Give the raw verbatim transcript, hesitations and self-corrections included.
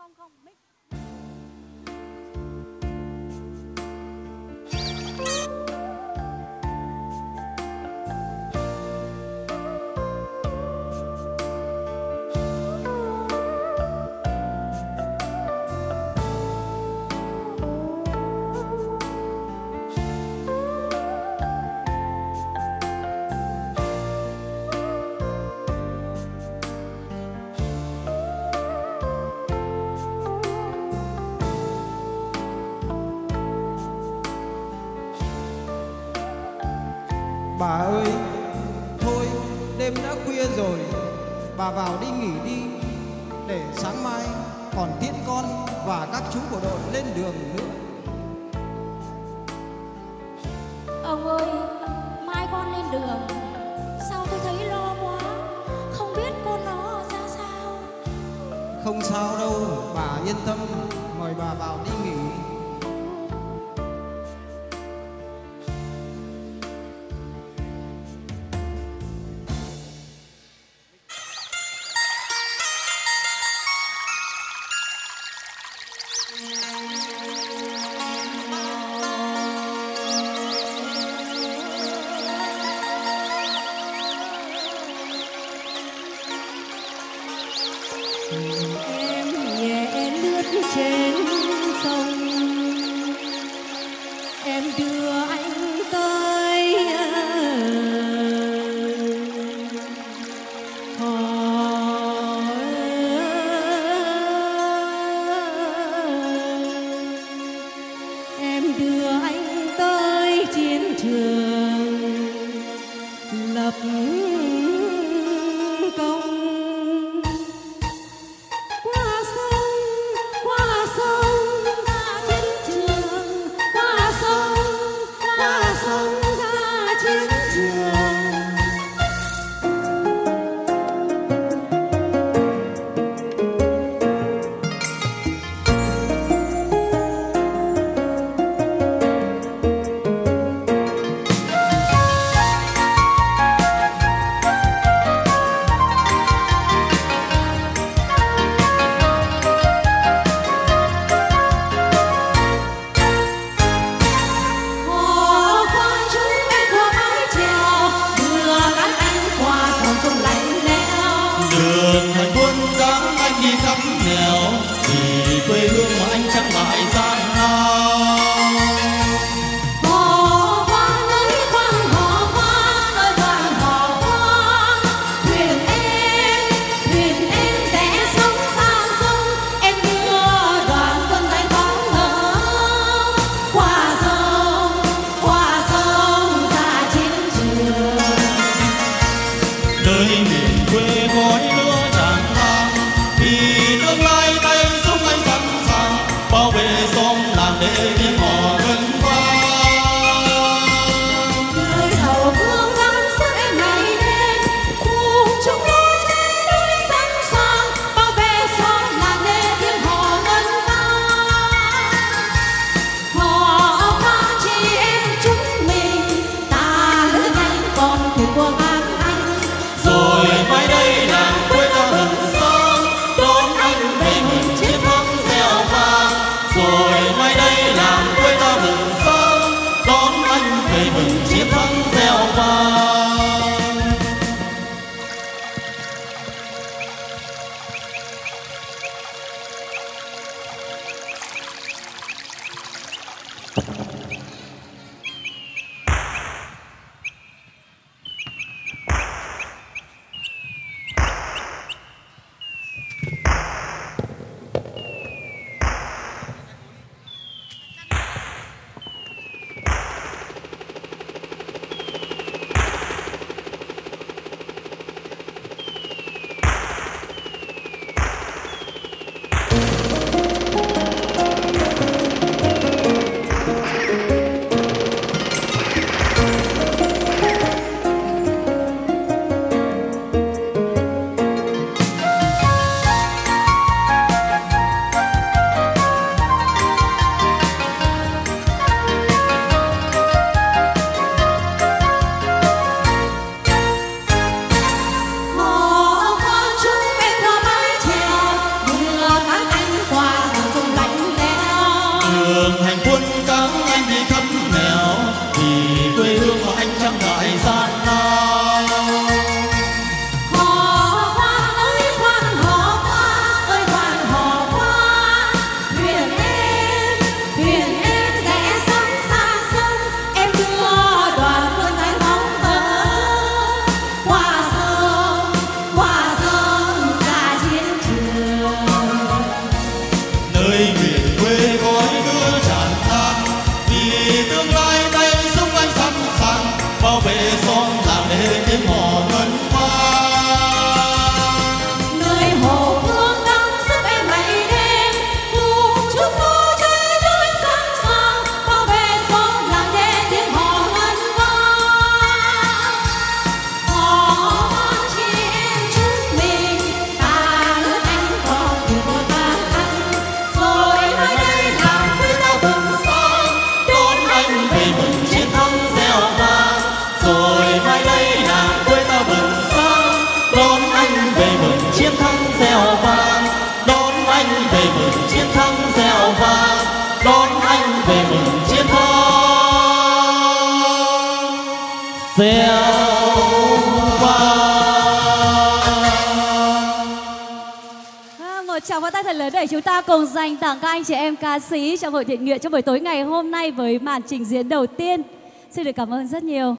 không không mic. Bà ơi, thôi đêm đã khuya rồi, bà vào đi nghỉ đi, để sáng mai còn tiễn con và các chú bộ đội lên đường nữa. Ông ơi, mai con lên đường, sao tôi thấy lo quá, không biết con nó ra sao. Không sao đâu, bà yên tâm, mời bà vào đi nghỉ. Em nhẹ lướt trên sông, em đưa anh tới hỏi, em đưa anh tới chiến trường lập công. Qua sông, qua sông ra chiến trường, qua sông, qua sông ra chiến trường. Hò khoan chúng em qua mái chèo, đưa các anh qua dòng sông lạnh lẽo. Đường hành quân dáng anh đi khắp nẻo, vì quê hương mà anh chẳng ngại gian nan. Hò khoan ơi khoan, hò khoan ơi khoan, hò khoan. Thuyền em, thuyền em rẽ sóng sang sông, em đưa đoàn quân giải phóng ngỡ. Qua sông, qua sông ra chiến trường. Nơi miền quê khói lửa tràn lan, vì tương lai tay súng anh sẵn sàng. về mừng chiến thắng xeo vang. Một tràng pháo tay thật lớn để chúng ta cùng dành tặng các anh chị em ca sĩ trong hội thiện nguyện trong buổi tối ngày hôm nay với màn trình diễn đầu tiên. Xin được cảm ơn rất nhiều.